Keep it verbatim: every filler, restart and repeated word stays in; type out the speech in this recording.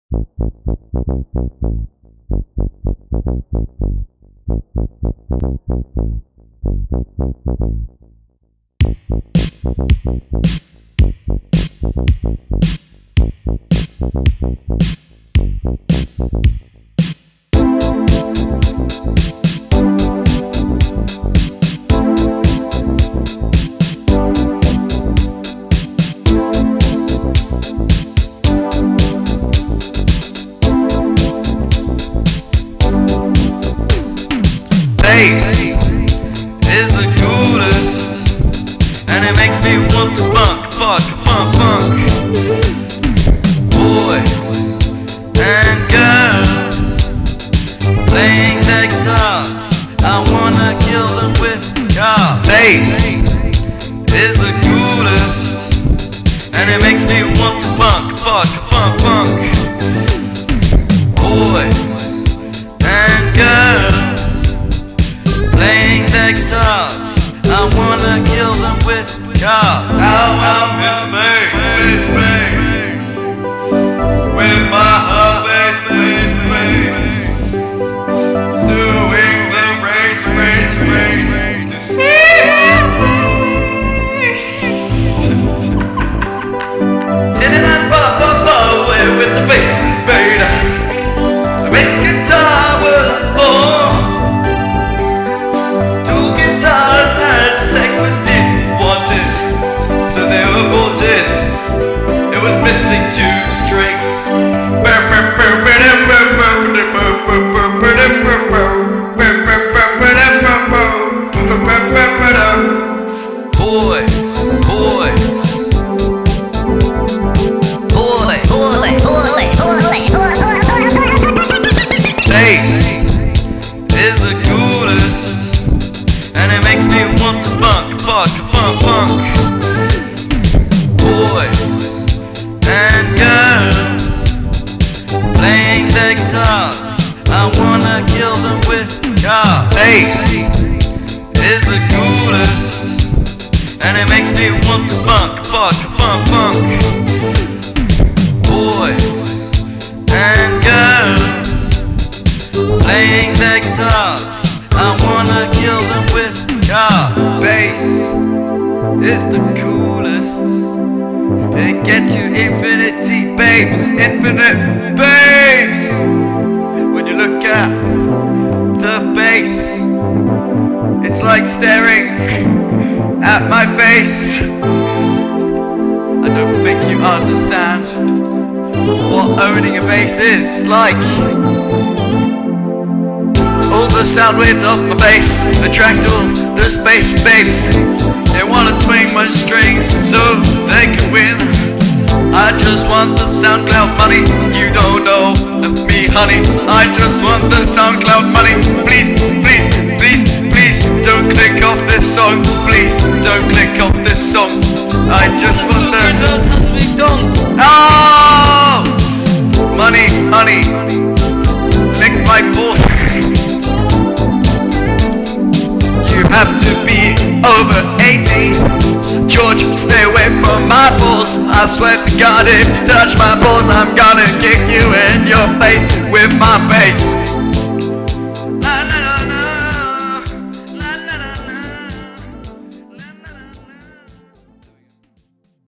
Bass is the coolest, and it makes me want to funk, fuck, funk, funk. Boys and girls playing their guitars, I wanna kill them with cars. Bass is the coolest, and it makes me want to funk, fuck, funk, funk. Boys and girls playing their guitars, I wanna kill them with cars. Out, out in space, space, space, with my heart, space, space, space, doing the race, race, race, to see my face. In and out, far, far, far away with the bass spade. The bass guitar was born. It was missing two strings. Boys, boys, boy, boy, boy, boy. Bass is the coolest, and it makes me want to funk, fuck, funk, funk. Boys and girls playing their guitars, I wanna kill them with cars. Bass is the coolest, and it makes me want to funk, fuck, funk, funk. Boys and girls playing their guitars, I wanna kill them with cars. Bass is the coolest. It gets you infinity, babes, infinite babes. When you look at the bass, it's like staring at my face. I don't think you understand what owning a bass is like. All the sound waves of my bass attract all the space babes. They wanna twang my strings so they can win. I just want the SoundCloud money. You don't know me, honey. I just want the SoundCloud money. Please, please, please, please don't click off this song. Please don't click off this song. I just want the oh, money, honey. Lick my balls. You have to be over eighteen. George, stay away from my balls. I swear to God, if you touch my balls, I'm gonna kick you in your face with my bass.